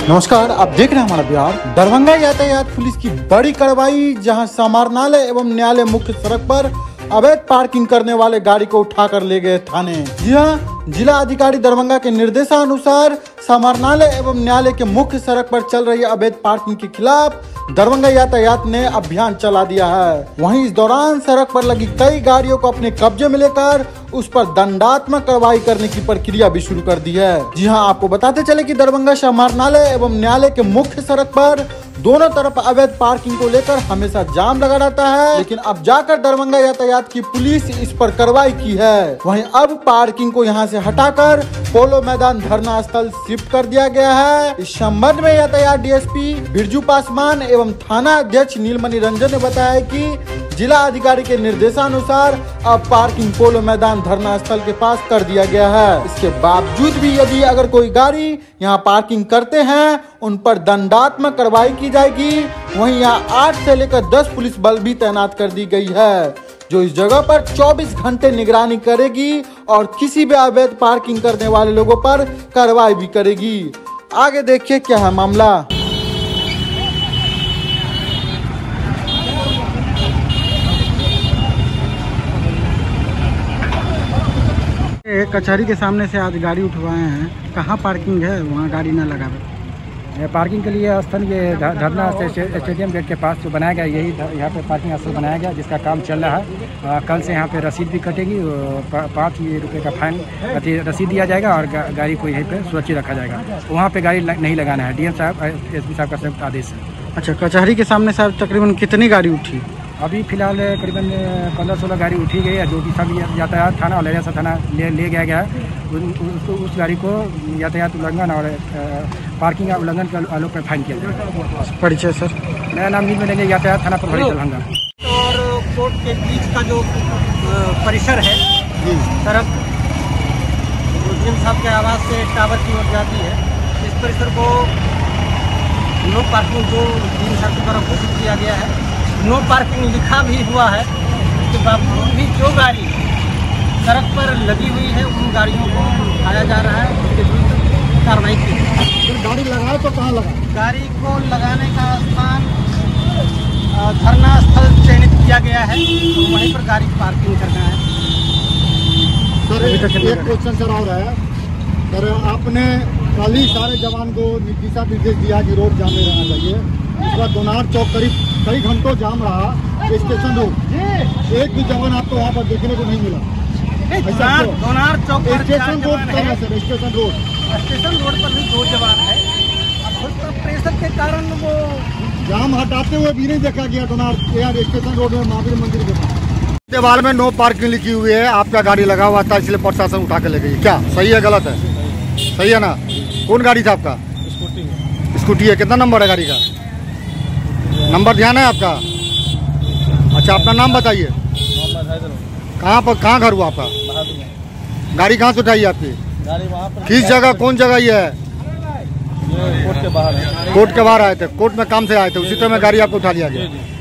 नमस्कार, आप देख रहे हैं हमारा बिहार। दरभंगा यातायात पुलिस की बड़ी कार्रवाई, जहां समाहरणालय एवं न्यायालय मुख्य सड़क पर अवैध पार्किंग करने वाले गाड़ी को उठाकर ले गए थाने। जी हां, जिला अधिकारी दरभंगा के निर्देशानुसार समाहरणालय एवं न्यायालय के मुख्य सड़क पर चल रही अवैध पार्किंग के खिलाफ दरभंगा यातायात ने अभियान चला दिया है। वहीं इस दौरान सड़क पर लगी कई गाड़ियों को अपने कब्जे में लेकर उस पर दंडात्मक कार्रवाई करने की प्रक्रिया भी शुरू कर दी है। जी हां, आपको बताते चले कि दरभंगा समाहरणालय एवं न्यायालय के मुख्य सड़क पर दोनों तरफ अवैध पार्किंग को लेकर हमेशा जाम लगा रहता है, लेकिन अब जाकर दरभंगा यातायात की पुलिस इस पर कार्रवाई की है। वहीं अब पार्किंग को यहां से हटाकर पोलो मैदान धरना स्थल शिफ्ट कर दिया गया है। इस संबंध में यातायात डीएसपी बिरजू पासवान एवं थाना अध्यक्ष नीलमणि रंजन ने बताया कि जिला अधिकारी के निर्देशानुसार अब पार्किंग पोलो मैदान धरना स्थल के पास कर दिया गया है। इसके बावजूद भी यदि अगर कोई गाड़ी यहाँ पार्किंग करते हैं, उन पर दंडात्मक कार्रवाई की जाएगी। वहीं यहाँ 8 से लेकर 10 पुलिस बल भी तैनात कर दी गई है, जो इस जगह पर 24 घंटे निगरानी करेगी और किसी भी अवैध पार्किंग करने वाले लोगों पर कार्रवाई भी करेगी। आगे देखिए क्या है मामला। कचहरी के सामने से आज गाड़ी उठवाए हैं, कहाँ पार्किंग है? वहाँ गाड़ी ना लगावे। पार्किंग के लिए स्थल ये धरना स्टेडियम गेट के पास जो बनाया गया, यही यहाँ पे पार्किंग स्थल बनाया गया, जिसका काम चल रहा है। कल से यहाँ पे रसीद भी कटेगी, 5 रुपये का फाइन रसीद दिया जाएगा और गाड़ी को यहीं पे सुरक्षित रखा जाएगा। वहाँ पे गाड़ी नहीं लगाना है। डीएम साहब, एसपी साहब का संयुक्त आदेश है। अच्छा, कचहरी के सामने साहब तकरीबन कितनी गाड़ी उठी? अभी फिलहाल करीबन 15-16 गाड़ी उठी गई है, जो कि सब यातायात थाना और लहरिया थाना ले गया गया है। उस गाड़ी को यातायात उल्लंघन और पार्किंग उल्लंघन के आलोक में फाइन किया जाएगा। परिचय सर? मेरा नाम नील मिलेंगे, यातायात थाना प्रभारी दरभंगा। और कोर्ट के बीच का जो परिसर है, सड़क डीएम साहब के आवास से टावर की ओर जाती है, इस परिसर को नो पार्किंग जो डीएम साहब की तरफ घोषित किया गया है। नो पार्किंग लिखा भी हुआ है, उसके बावजूद भी जो गाड़ी सड़क पर लगी हुई है उन गाड़ियों को उठाया जा रहा है, उसके विरुद्ध कार्रवाई की है। गाड़ी लगाए तो कहाँ लगा? गाड़ी को लगाने का स्थान धरना स्थल चयनित किया गया है, तो वहीं पर गाड़ी पार्किंग करना है। सर, एक क्वेश्चन सर और है सर, आपने कल ही सारे जवान को दिशा निर्देश दिया कि रोड जाम में रहना चाहिए। इस बार दोनार चौक करीब कई घंटों जाम रहा, स्टेशन रोड एक भी जवान आपको वहाँ पर देखने को नहीं मिला। दोनार चौक पर स्टेशन रोड पर है सर, स्टेशन रोड पर भी 2 जवान है। अब प्रेशर के कारण वो जाम हटाते हुए भी नहीं देखा गया। दोनार स्टेशन रोड में महावीर मंदिर के पास दीवार में नो पार्किंग लिखी हुई है, आपका गाड़ी लगा हुआ था, इसलिए प्रशासन उठा के ले गई। क्या सही है गलत है? सही है ना? कौन गाड़ी था आपका? स्कूटी है। कितना नंबर है गाड़ी का? नंबर ध्यान है आपका? अच्छा, अपना नाम बताइए। कहाँ घर हुआ आपका? गाड़ी कहाँ से उठाई आपकी? गाड़ी वहाँ पर किस जगह, कौन जगह ये है? कोर्ट के बाहर है। कोर्ट के बाहर आए थे, कोर्ट में काम से आए थे, उसी तरह में गाड़ी आपको उठा लिया गया।